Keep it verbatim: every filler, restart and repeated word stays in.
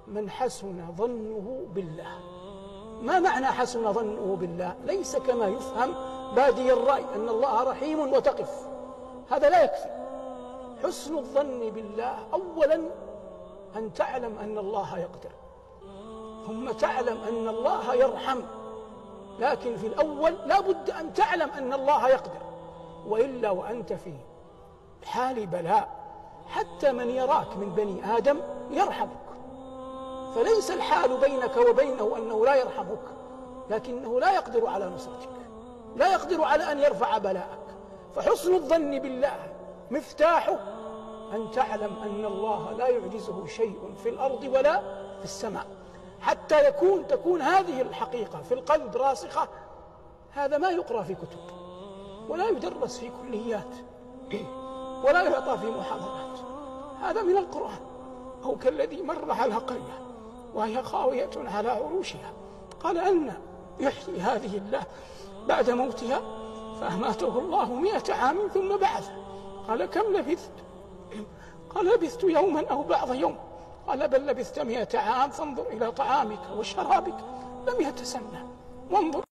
من حسن ظنه بالله. ما معنى حسن ظنه بالله؟ ليس كما يفهم بادي الرأي أن الله رحيم وتقف، هذا لا يكفي. حسن الظن بالله أولا أن تعلم أن الله يقدر، ثم تعلم أن الله يرحم، لكن في الأول لا بد أن تعلم أن الله يقدر، وإلا وأنت في حال بلاء حتى من يراك من بني آدم يرحمك. فليس الحال بينك وبينه أنه لا يرحمك، لكنه لا يقدر على نصرتك، لا يقدر على أن يرفع بلاءك. فحسن الظن بالله مفتاحه أن تعلم أن الله لا يعجزه شيء في الأرض ولا في السماء، حتى يكون تكون هذه الحقيقة في القلب راسخة. هذا ما يقرأ في كتب، ولا يدرس في كليات، ولا يعطى في محاضرات، هذا من القرآن. أو كالذي مر على قرية وهي خاوية على عروشها قال أن يحيي هذه الله بعد موتها؟ فأماته الله مئة عام ثم بعث. قال كم لبثت؟ قال لبثت يوما أو بعض يوم. قال بل لبثت مئة عام، فانظر إلى طعامك وشرابك لم يتسنى، وانظر